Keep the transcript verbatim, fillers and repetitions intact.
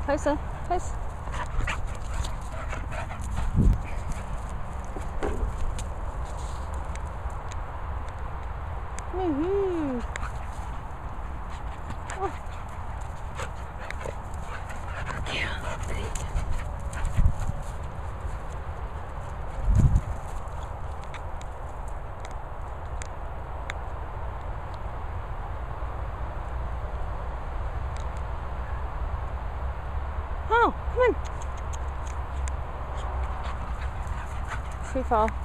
Closer, close. Woohoo! Oh. Yeah. Oh, come on. Too far.